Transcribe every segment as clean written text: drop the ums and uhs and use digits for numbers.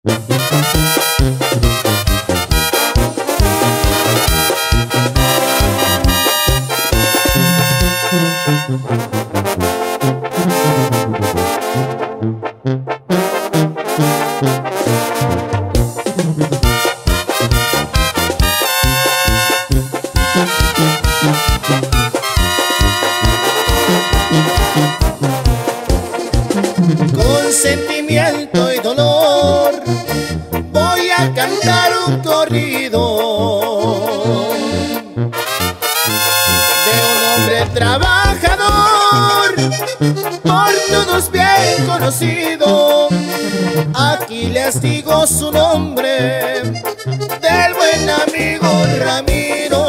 Con sentimiento y dolor voy a cantar un corrido de un hombre trabajador, por todos bien conocido. Aquí les digo su nombre, del buen amigo Ramiro.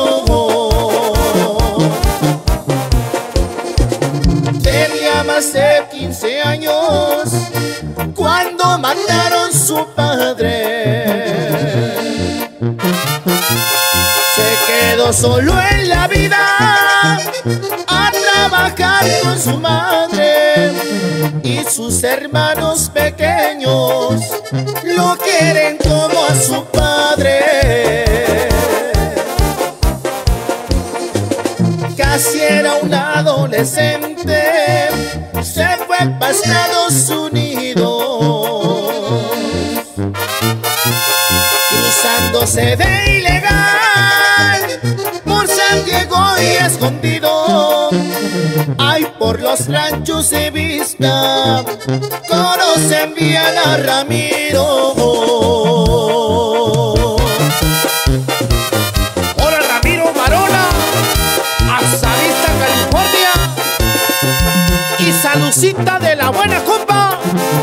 Tenía más de 15 años cuando mataron su padre. Se quedó solo en la vida a trabajar con su madre, y sus hermanos pequeños lo quieren como a su padre. Casi era un adolescente, se fue para Estados Unidos, cruzándose de ilegal por San Diego y escondido. Ay, por los ranchos de Vista, conocen bien a Ramiro. Hola, Ramiro Varona, hasta Vista, California, y saludcita de la buena compa.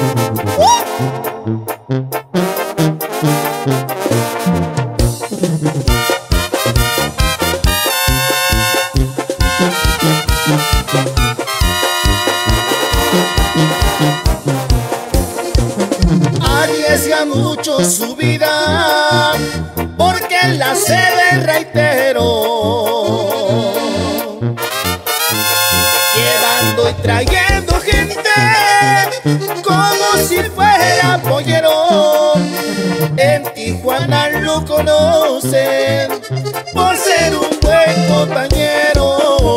Arriesga mucho su vida porque en la sede, reitero, llevando y trayendo gente como si fuera pollero. En Tijuana lo conocen por ser un buen compañero.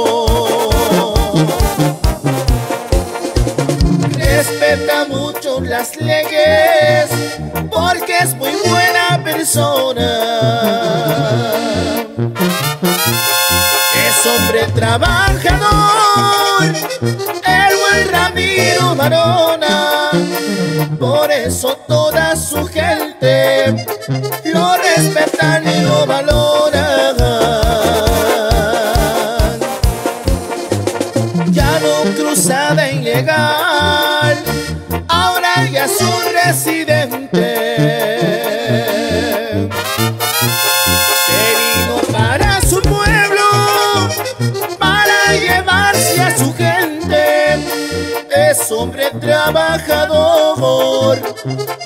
Respeta mucho las leyes porque es muy buena persona. Es hombre trabajador, el buen Ramiro Varona. Por eso toda su gente lo respetan y lo valoran. Ya no cruza de ilegal, ahora ya es un residente. Se vino para su pueblo, para llevarse a su gente. Es hombre trabajador,